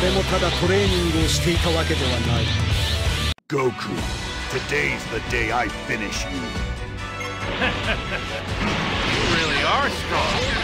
前もただトレーニングをしていたわけではない。 Goku, today's the day I finish you. You really are strong.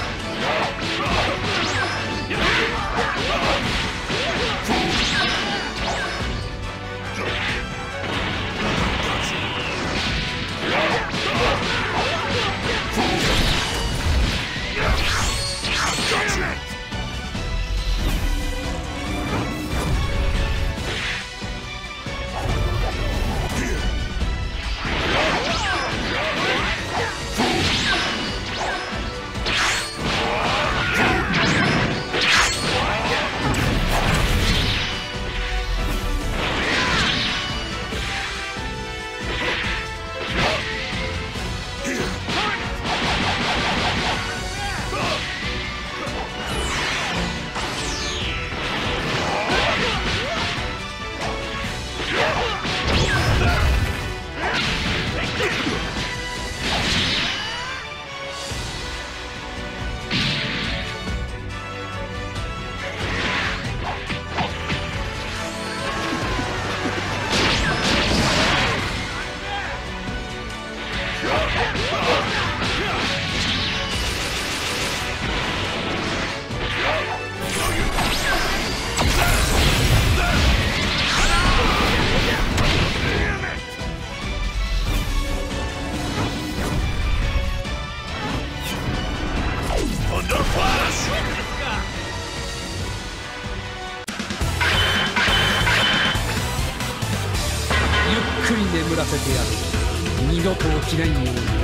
Thunderflash! ゆっくり眠らせてやる。二度と起きないように。